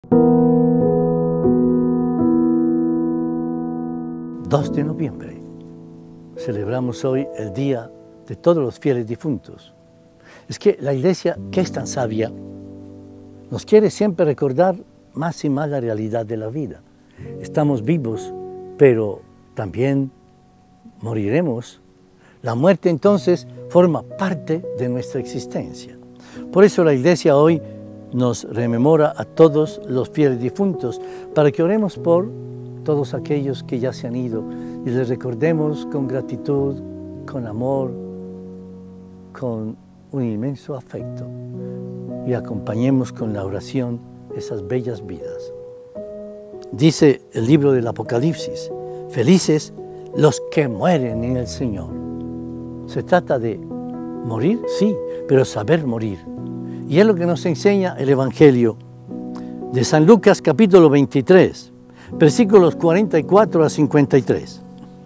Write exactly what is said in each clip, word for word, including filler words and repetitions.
dos de noviembre. Celebramos hoy el Día de todos los fieles difuntos. Es que la Iglesia, que es tan sabia, nos quiere siempre recordar más y más la realidad de la vida. Estamos vivos, pero también moriremos. La muerte entonces forma parte de nuestra existencia. Por eso la Iglesia hoy nos rememora a todos los fieles difuntos, para que oremos por todos aquellos que ya se han ido y les recordemos con gratitud, con amor, con un inmenso afecto y acompañemos con la oración esas bellas vidas. Dice el libro del Apocalipsis: felices los que mueren en el Señor. Se trata de morir, sí, pero saber morir. Y es lo que nos enseña el Evangelio de San Lucas capítulo veintitrés, versículos cuarenta y cuatro a cincuenta y tres.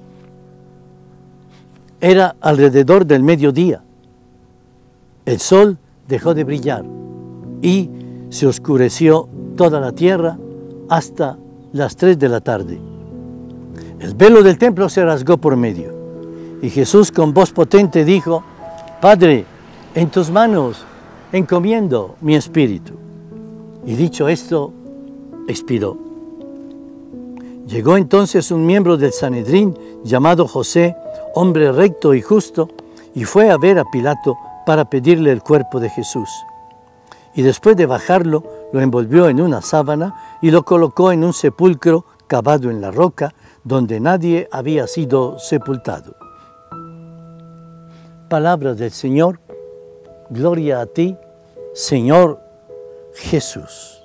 Era alrededor del mediodía. El sol dejó de brillar y se oscureció toda la tierra hasta las tres de la tarde. El velo del templo se rasgó por medio y Jesús con voz potente dijo: Padre, en tus manos encomiendo mi espíritu. Y dicho esto, expiró. Llegó entonces un miembro del Sanedrín llamado José, hombre recto y justo, y fue a ver a Pilato para pedirle el cuerpo de Jesús. Y después de bajarlo, lo envolvió en una sábana y lo colocó en un sepulcro cavado en la roca, donde nadie había sido sepultado. Palabras del Señor. Gloria a ti, Señor Jesús.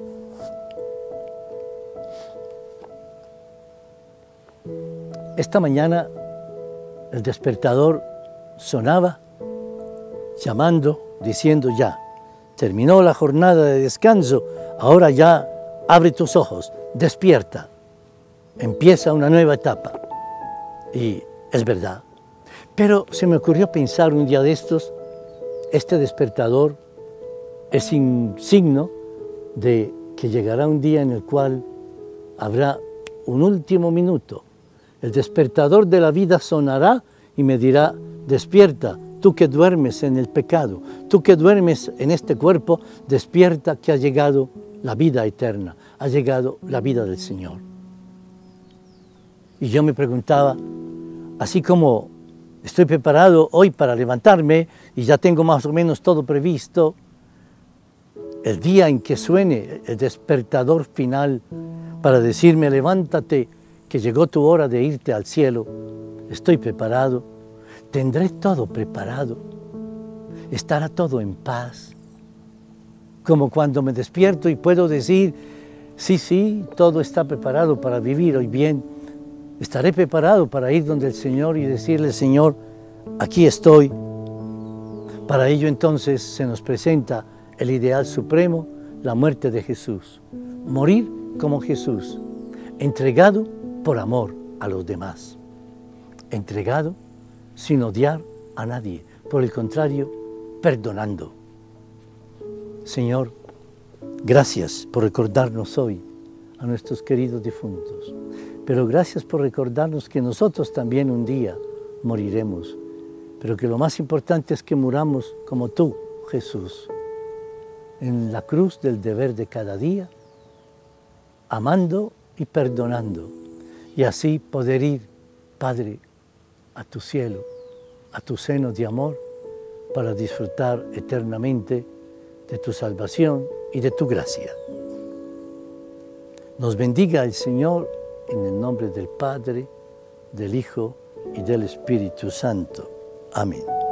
Esta mañana el despertador sonaba, llamando, diciendo: ya, terminó la jornada de descanso, ahora ya abre tus ojos, despierta, empieza una nueva etapa. Y es verdad. Pero se me ocurrió pensar un día de estos, este despertador es un signo de que llegará un día en el cual habrá un último minuto. El despertador de la vida sonará y me dirá: despierta, tú que duermes en el pecado, tú que duermes en este cuerpo, despierta, que ha llegado la vida eterna, ha llegado la vida del Señor. Y yo me preguntaba, así como estoy preparado hoy para levantarme y ya tengo más o menos todo previsto, el día en que suene el despertador final para decirme: levántate, que llegó tu hora de irte al cielo, estoy preparado, tendré todo preparado, estará todo en paz, como cuando me despierto y puedo decir: sí, sí, todo está preparado para vivir hoy bien, estaré preparado para ir donde el Señor y decirle: Señor, aquí estoy. Para ello entonces se nos presenta el ideal supremo, la muerte de Jesús, morir como Jesús, entregado por amor a los demás, entregado sin odiar a nadie, por el contrario, perdonando. Señor, gracias por recordarnos hoy a nuestros queridos difuntos, pero gracias por recordarnos que nosotros también un día moriremos, pero que lo más importante es que muramos como tú, Jesús, en la cruz del deber de cada día, amando y perdonando, y así poder ir, Padre, a tu cielo, a tu seno de amor, para disfrutar eternamente de tu salvación y de tu gracia. Nos bendiga el Señor en el nombre del Padre, del Hijo y del Espíritu Santo. Amén.